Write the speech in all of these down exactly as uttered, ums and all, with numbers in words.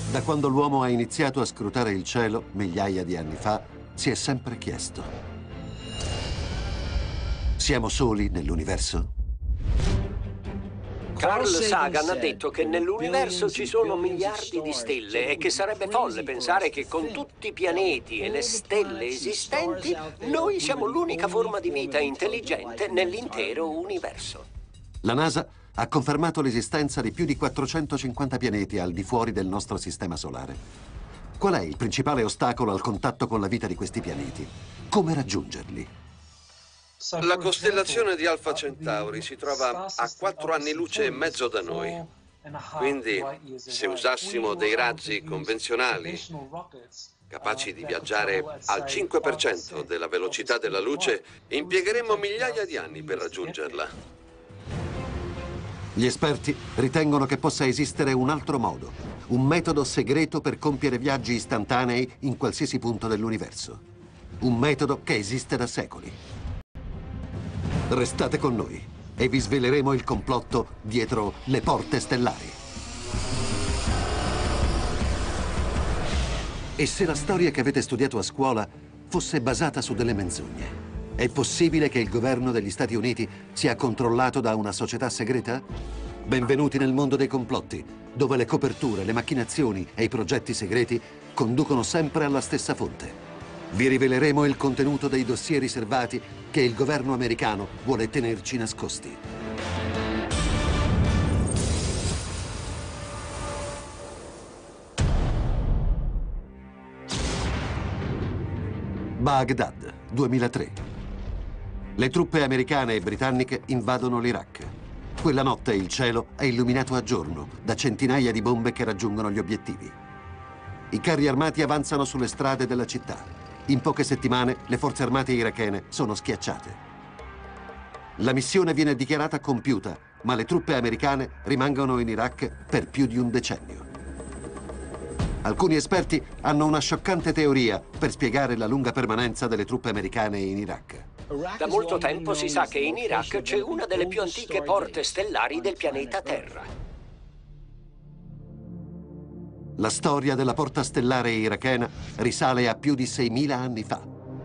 Da quando l'uomo ha iniziato a scrutare il cielo, migliaia di anni fa, si è sempre chiesto: siamo soli nell'universo? Carl Sagan ha detto che nell'universo ci sono miliardi di stelle e che sarebbe folle pensare che con tutti i pianeti e le stelle esistenti noi siamo l'unica forma di vita intelligente nell'intero universo. La NASA ha confermato l'esistenza di più di quattrocentocinquanta pianeti al di fuori del nostro sistema solare. Qual è il principale ostacolo al contatto con la vita di questi pianeti? Come raggiungerli? La costellazione di Alfa Centauri si trova a quattro anni luce e mezzo da noi. Quindi, se usassimo dei razzi convenzionali, capaci di viaggiare al cinque per cento della velocità della luce, impiegheremmo migliaia di anni per raggiungerla. Gli esperti ritengono che possa esistere un altro modo, un metodo segreto per compiere viaggi istantanei in qualsiasi punto dell'universo. Un metodo che esiste da secoli. Restate con noi e vi sveleremo il complotto dietro le porte stellari. E se la storia che avete studiato a scuola fosse basata su delle menzogne? È possibile che il governo degli Stati Uniti sia controllato da una società segreta? Benvenuti nel mondo dei complotti, dove le coperture, le macchinazioni e i progetti segreti conducono sempre alla stessa fonte. Vi riveleremo il contenuto dei dossier riservati che il governo americano vuole tenerci nascosti. Baghdad, duemilatré. Le truppe americane e britanniche invadono l'Iraq. Quella notte il cielo è illuminato a giorno da centinaia di bombe che raggiungono gli obiettivi. I carri armati avanzano sulle strade della città. In poche settimane le forze armate irachene sono schiacciate. La missione viene dichiarata compiuta, ma le truppe americane rimangono in Iraq per più di un decennio. Alcuni esperti hanno una scioccante teoria per spiegare la lunga permanenza delle truppe americane in Iraq. Da molto tempo si sa che in Iraq c'è una delle più antiche porte stellari del pianeta Terra. La storia della porta stellare irachena risale a più di seimila anni fa.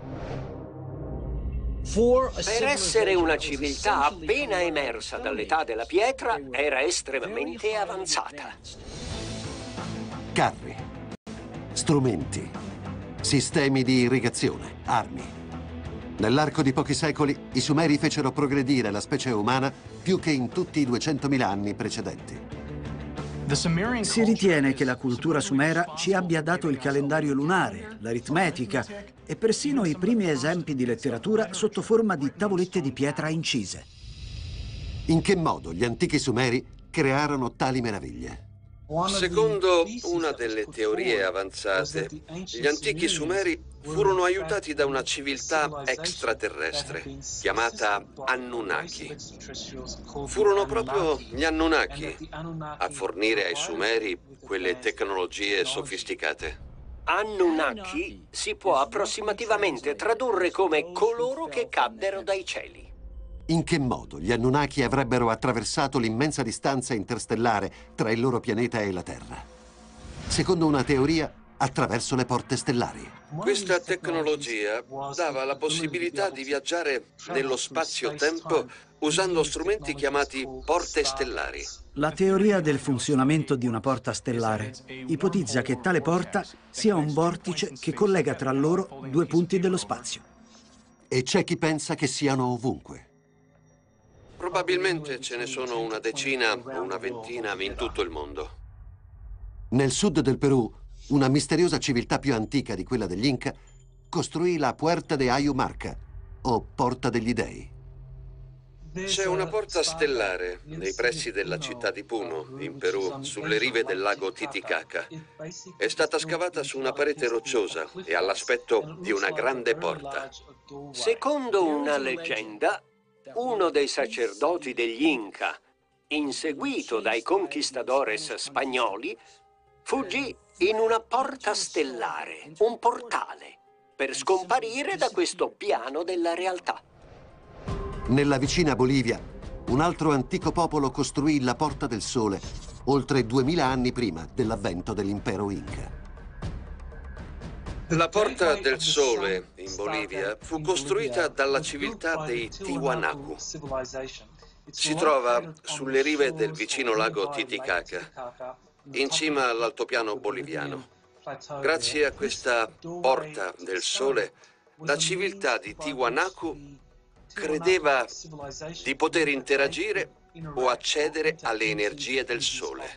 Per essere una civiltà appena emersa dall'età della pietra, era estremamente avanzata. Carri, strumenti, sistemi di irrigazione, armi. Nell'arco di pochi secoli, i Sumeri fecero progredire la specie umana più che in tutti i duecentomila anni precedenti. Si ritiene che la cultura sumera ci abbia dato il calendario lunare, l'aritmetica e persino i primi esempi di letteratura sotto forma di tavolette di pietra incise. In che modo gli antichi Sumeri crearono tali meraviglie? Secondo una delle teorie avanzate, gli antichi Sumeri furono aiutati da una civiltà extraterrestre chiamata Anunnaki. Furono proprio gli Anunnaki a fornire ai Sumeri quelle tecnologie sofisticate. Anunnaki si può approssimativamente tradurre come coloro che caddero dai cieli. In che modo gli Anunnaki avrebbero attraversato l'immensa distanza interstellare tra il loro pianeta e la Terra? Secondo una teoria, attraverso le porte stellari. Questa tecnologia dava la possibilità di viaggiare nello spazio-tempo usando strumenti chiamati porte stellari. La teoria del funzionamento di una porta stellare ipotizza che tale porta sia un vortice che collega tra loro due punti dello spazio. E c'è chi pensa che siano ovunque. Probabilmente ce ne sono una decina o una ventina in tutto il mondo. Nel sud del Perù, una misteriosa civiltà più antica di quella degli Inca costruì la Puerta de Ayumarca, o Porta degli Dei. C'è una porta stellare nei pressi della città di Puno, in Perù, sulle rive del lago Titicaca. È stata scavata su una parete rocciosa e ha l'aspetto di una grande porta. Secondo una leggenda, uno dei sacerdoti degli Inca, inseguito dai conquistadores spagnoli, fuggì in una porta stellare, un portale, per scomparire da questo piano della realtà. Nella vicina Bolivia, un altro antico popolo costruì la Porta del Sole oltre duemila anni prima dell'avvento dell'impero Inca. La Porta del Sole in Bolivia fu costruita dalla civiltà dei Tiwanaku. Si trova sulle rive del vicino lago Titicaca, in cima all'altopiano boliviano. Grazie a questa Porta del Sole, la civiltà di Tiwanaku credeva di poter interagire o accedere alle energie del Sole.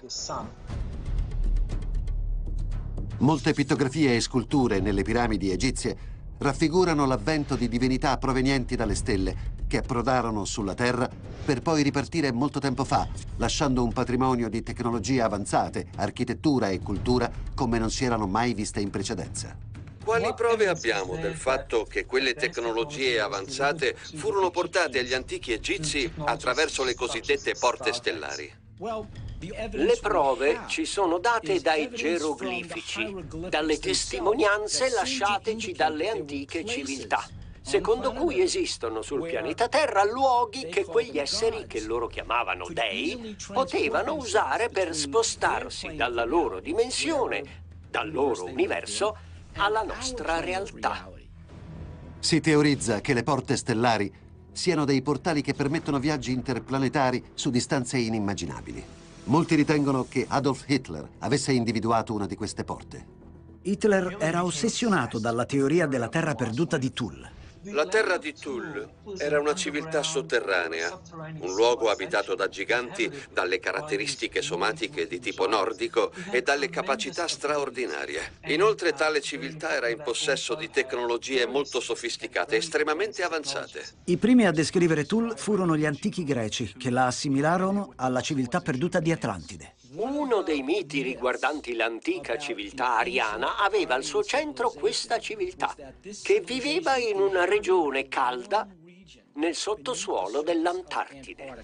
Molte pittografie e sculture nelle piramidi egizie raffigurano l'avvento di divinità provenienti dalle stelle che approdarono sulla Terra per poi ripartire molto tempo fa, lasciando un patrimonio di tecnologie avanzate, architettura e cultura come non si erano mai viste in precedenza. Quali prove abbiamo del fatto che quelle tecnologie avanzate furono portate agli antichi egizi attraverso le cosiddette porte stellari? Le prove ci sono date dai geroglifici, dalle testimonianze lasciateci dalle antiche civiltà, secondo cui esistono sul pianeta Terra luoghi che quegli esseri, che loro chiamavano dei, potevano usare per spostarsi dalla loro dimensione, dal loro universo, alla nostra realtà. Si teorizza che le porte stellari siano dei portali che permettono viaggi interplanetari su distanze inimmaginabili. Molti ritengono che Adolf Hitler avesse individuato una di queste porte. Hitler era ossessionato dalla teoria della terra perduta di Thule. La terra di Thule era una civiltà sotterranea, un luogo abitato da giganti dalle caratteristiche somatiche di tipo nordico e dalle capacità straordinarie. Inoltre tale civiltà era in possesso di tecnologie molto sofisticate, estremamente avanzate. I primi a descrivere Thule furono gli antichi greci, che la assimilarono alla civiltà perduta di Atlantide. Uno dei miti riguardanti l'antica civiltà ariana aveva al suo centro questa civiltà, che viveva in una regione calda nel sottosuolo dell'Antartide.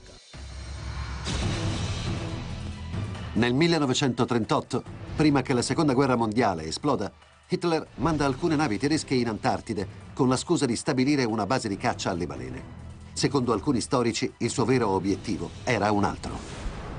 Nel millenovecentotrentotto, prima che la Seconda Guerra Mondiale esploda, Hitler manda alcune navi tedesche in Antartide con la scusa di stabilire una base di caccia alle balene. Secondo alcuni storici, il suo vero obiettivo era un altro.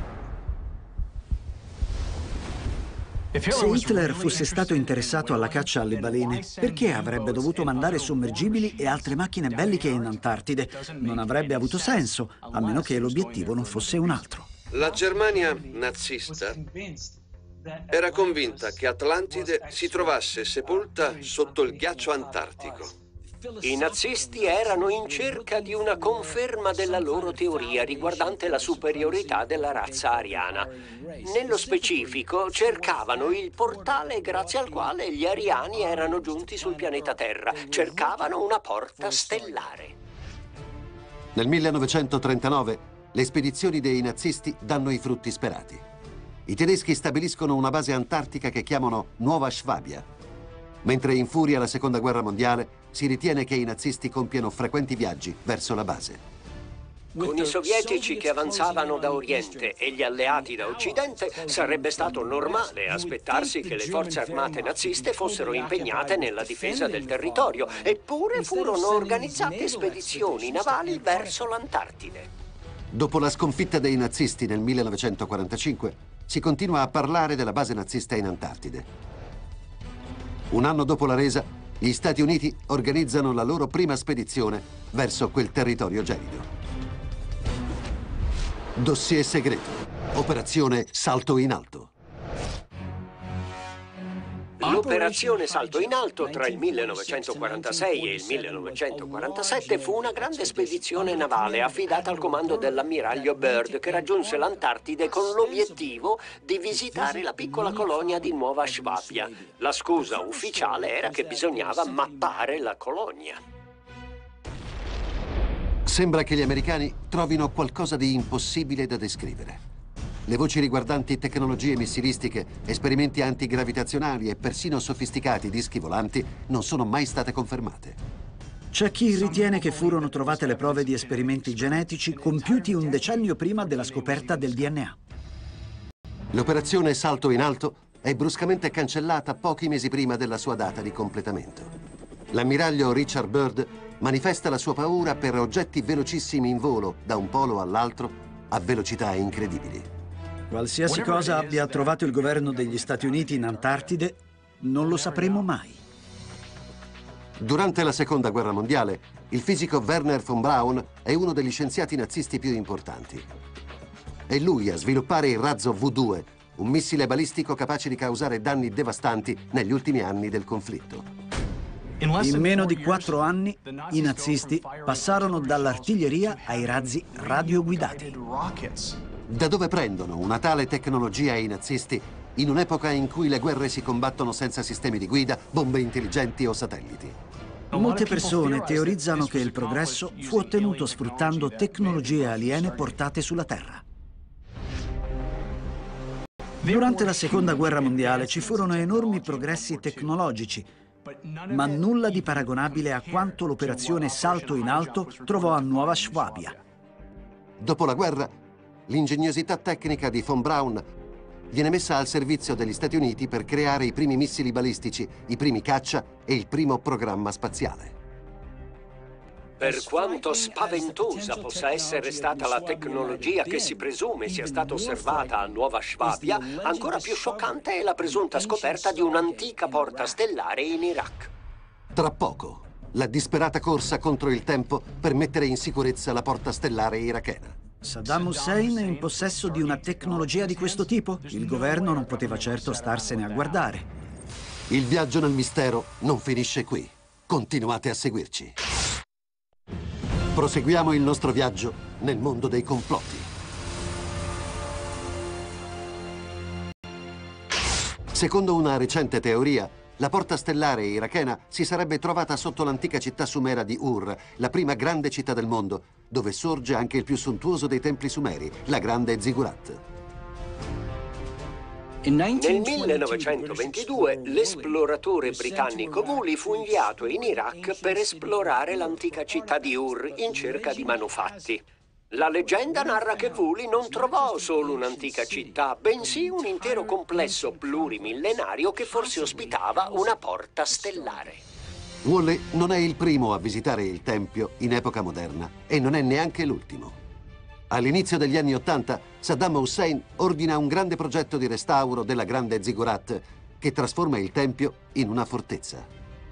Se Hitler fosse stato interessato alla caccia alle balene, perché avrebbe dovuto mandare sommergibili e altre macchine belliche in Antartide? Non avrebbe avuto senso, a meno che l'obiettivo non fosse un altro. La Germania nazista era convinta che Atlantide si trovasse sepolta sotto il ghiaccio antartico. I nazisti erano in cerca di una conferma della loro teoria riguardante la superiorità della razza ariana. Nello specifico, cercavano il portale grazie al quale gli ariani erano giunti sul pianeta Terra. Cercavano una porta stellare. Nel millenovecentotrentanove, le spedizioni dei nazisti danno i frutti sperati. I tedeschi stabiliscono una base antartica che chiamano Nuova Swabia. Mentre infuria la Seconda Guerra Mondiale, si ritiene che i nazisti compiano frequenti viaggi verso la base. Con i sovietici che avanzavano da Oriente e gli alleati da Occidente, sarebbe stato normale aspettarsi che le forze armate naziste fossero impegnate nella difesa del territorio, eppure furono organizzate spedizioni navali verso l'Antartide. Dopo la sconfitta dei nazisti nel millenovecentoquarantacinque, si continua a parlare della base nazista in Antartide. Un anno dopo la resa, gli Stati Uniti organizzano la loro prima spedizione verso quel territorio gelido. Dossier segreto. Operazione Salto in Alto. L'operazione Salto in Alto tra il millenovecentoquarantasei e il millenovecentoquarantasette fu una grande spedizione navale affidata al comando dell'ammiraglio Byrd, che raggiunse l'Antartide con l'obiettivo di visitare la piccola colonia di Nuova Swabia. La scusa ufficiale era che bisognava mappare la colonia. Sembra che gli americani trovino qualcosa di impossibile da descrivere. Le voci riguardanti tecnologie missilistiche, esperimenti antigravitazionali e persino sofisticati dischi volanti non sono mai state confermate. C'è chi ritiene che furono trovate le prove di esperimenti genetici compiuti un decennio prima della scoperta del D N A. L'operazione Salto in Alto è bruscamente cancellata pochi mesi prima della sua data di completamento. L'ammiraglio Richard Byrd manifesta la sua paura per oggetti velocissimi in volo da un polo all'altro a velocità incredibili. Qualsiasi cosa abbia trovato il governo degli Stati Uniti in Antartide, non lo sapremo mai. Durante la Seconda Guerra Mondiale, il fisico Werner von Braun è uno degli scienziati nazisti più importanti. È lui a sviluppare il razzo V due, un missile balistico capace di causare danni devastanti negli ultimi anni del conflitto. In meno di quattro anni, i nazisti passarono dall'artiglieria ai razzi radioguidati. Da dove prendono una tale tecnologia i nazisti in un'epoca in cui le guerre si combattono senza sistemi di guida, bombe intelligenti o satelliti? Molte persone teorizzano che il progresso fu ottenuto sfruttando tecnologie aliene portate sulla Terra. Durante la Seconda Guerra Mondiale ci furono enormi progressi tecnologici, ma nulla di paragonabile a quanto l'operazione Salto in Alto trovò a Nuova Schwabia. Dopo la guerra, l'ingegnosità tecnica di von Braun viene messa al servizio degli Stati Uniti per creare i primi missili balistici, i primi caccia e il primo programma spaziale. Per quanto spaventosa possa essere stata la tecnologia che si presume sia stata osservata a Nuova Schwabia, ancora più scioccante è la presunta scoperta di un'antica porta stellare in Iraq. Tra poco, la disperata corsa contro il tempo per mettere in sicurezza la porta stellare irachena. Saddam Hussein è in possesso di una tecnologia di questo tipo? Il governo non poteva certo starsene a guardare. Il viaggio nel mistero non finisce qui. Continuate a seguirci. Proseguiamo il nostro viaggio nel mondo dei complotti. Secondo una recente teoria, la porta stellare irachena si sarebbe trovata sotto l'antica città sumera di Ur, la prima grande città del mondo, dove sorge anche il più sontuoso dei templi sumeri, la grande Ziggurat. Nel millenovecentoventidue l'esploratore britannico Woolley fu inviato in Iraq per esplorare l'antica città di Ur in cerca di manufatti. La leggenda narra che Woolley non trovò solo un'antica città, bensì un intero complesso plurimillenario che forse ospitava una porta stellare. Woolley non è il primo a visitare il tempio in epoca moderna e non è neanche l'ultimo. All'inizio degli anni Ottanta, Saddam Hussein ordina un grande progetto di restauro della grande Ziggurat che trasforma il tempio in una fortezza.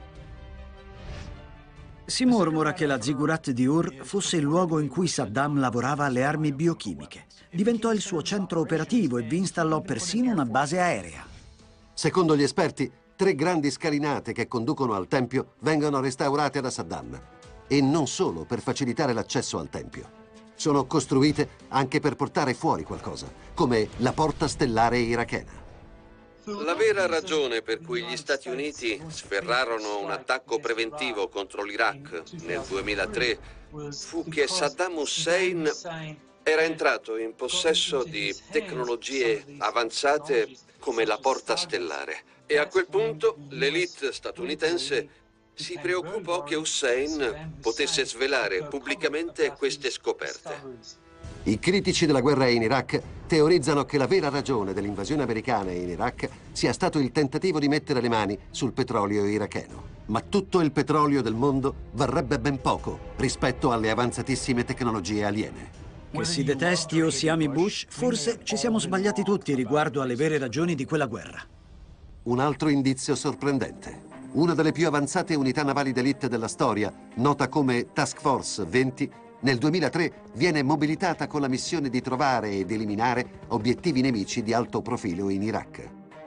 Si mormora che la Ziggurat di Ur fosse il luogo in cui Saddam lavorava alle armi biochimiche. Diventò il suo centro operativo e vi installò persino una base aerea. Secondo gli esperti, tre grandi scalinate che conducono al tempio vengono restaurate da Saddam. E non solo per facilitare l'accesso al tempio. Sono costruite anche per portare fuori qualcosa, come la porta stellare irachena. La vera ragione per cui gli Stati Uniti sferrarono un attacco preventivo contro l'Iraq nel duemilatré fu che Saddam Hussein era entrato in possesso di tecnologie avanzate come la porta stellare. E a quel punto l'élite statunitense si preoccupò che Hussein potesse svelare pubblicamente queste scoperte. I critici della guerra in Iraq teorizzano che la vera ragione dell'invasione americana in Iraq sia stato il tentativo di mettere le mani sul petrolio iracheno. Ma tutto il petrolio del mondo varrebbe ben poco rispetto alle avanzatissime tecnologie aliene. Che si detesti o si ami Bush, forse ci siamo sbagliati tutti riguardo alle vere ragioni di quella guerra. Un altro indizio sorprendente. Una delle più avanzate unità navali d'élite della storia, nota come Task Force venti, nel duemilatré viene mobilitata con la missione di trovare ed eliminare obiettivi nemici di alto profilo in Iraq.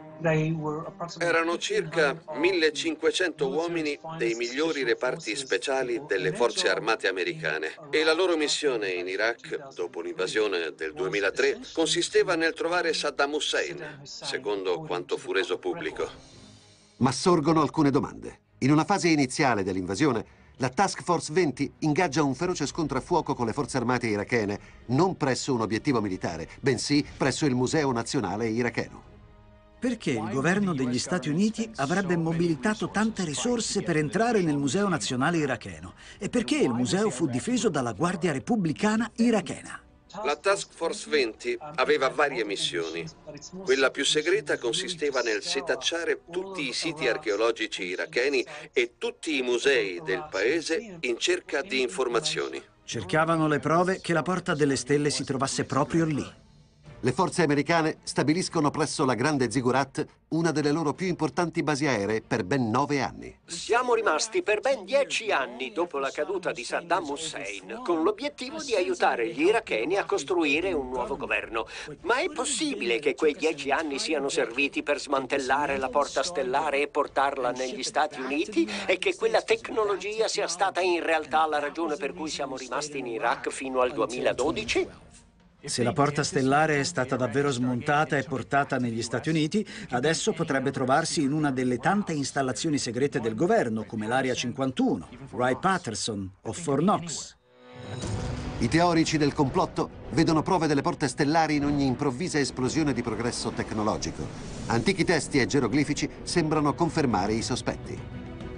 Erano circa millecinquecento uomini dei migliori reparti speciali delle forze armate americane e la loro missione in Iraq, dopo l'invasione del duemilatré, consisteva nel trovare Saddam Hussein, secondo quanto fu reso pubblico. Ma sorgono alcune domande. In una fase iniziale dell'invasione, la Task Force venti ingaggia un feroce scontro a fuoco con le forze armate irachene, non presso un obiettivo militare, bensì presso il Museo Nazionale Iracheno. Perché il governo degli Stati Uniti avrebbe mobilitato tante risorse per entrare nel Museo Nazionale Iracheno? E perché il museo fu difeso dalla Guardia Repubblicana irachena? La Task Force venti aveva varie missioni. Quella più segreta consisteva nel setacciare tutti i siti archeologici iracheni e tutti i musei del paese in cerca di informazioni. Cercavano le prove che la Porta delle Stelle si trovasse proprio lì. le forze americane stabiliscono presso la Grande Ziggurat una delle loro più importanti basi aeree per ben nove anni. Siamo rimasti per ben dieci anni dopo la caduta di Saddam Hussein con l'obiettivo di aiutare gli iracheni a costruire un nuovo governo. Ma è possibile che quei dieci anni siano serviti per smantellare la porta stellare e portarla negli Stati Uniti e che quella tecnologia sia stata in realtà la ragione per cui siamo rimasti in Iraq fino al duemiladodici? Se la porta stellare è stata davvero smontata e portata negli Stati Uniti, adesso potrebbe trovarsi in una delle tante installazioni segrete del governo, come l'Area cinquantuno, Wright-Patterson o Fort Knox. I teorici del complotto vedono prove delle porte stellari in ogni improvvisa esplosione di progresso tecnologico. Antichi testi e geroglifici sembrano confermare i sospetti.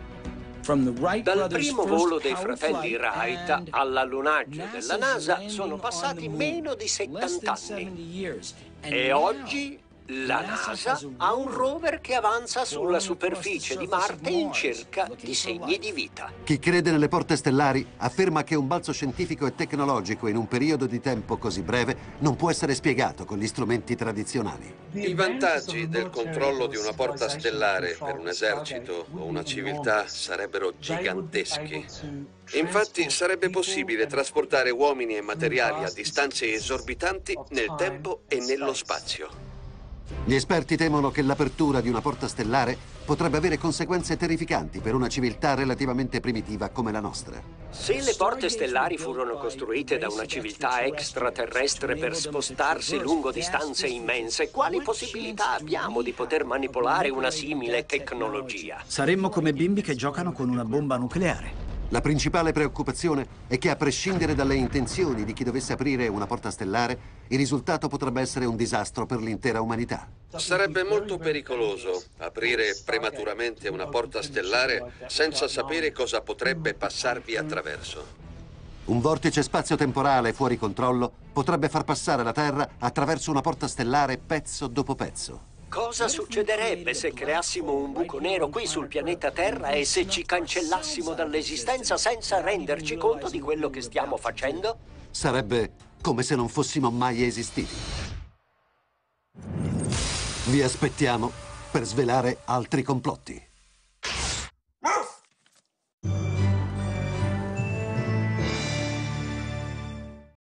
Dal primo volo dei fratelli Wright all'allunaggio della NASA sono passati meno di settanta anni. E oggi la NASA ha un rover che avanza sulla superficie di Marte in cerca di segni di vita. Chi crede nelle porte stellari afferma che un balzo scientifico e tecnologico in un periodo di tempo così breve non può essere spiegato con gli strumenti tradizionali. I vantaggi del controllo di una porta stellare per un esercito o una civiltà sarebbero giganteschi. Infatti sarebbe possibile trasportare uomini e materiali a distanze esorbitanti nel tempo e nello spazio. Gli esperti temono che l'apertura di una porta stellare potrebbe avere conseguenze terrificanti per una civiltà relativamente primitiva come la nostra. Se le porte stellari furono costruite da una civiltà extraterrestre per spostarsi lungo distanze immense, quali possibilità abbiamo di poter manipolare una simile tecnologia? Saremmo come bimbi che giocano con una bomba nucleare. La principale preoccupazione è che, a prescindere dalle intenzioni di chi dovesse aprire una porta stellare, il risultato potrebbe essere un disastro per l'intera umanità. Sarebbe molto pericoloso aprire prematuramente una porta stellare senza sapere cosa potrebbe passarvi attraverso. Un vortice spazio-temporale fuori controllo potrebbe far passare la Terra attraverso una porta stellare pezzo dopo pezzo. Cosa succederebbe se creassimo un buco nero qui sul pianeta Terra e se ci cancellassimo dall'esistenza senza renderci conto di quello che stiamo facendo? Sarebbe come se non fossimo mai esistiti. Vi aspettiamo per svelare altri complotti.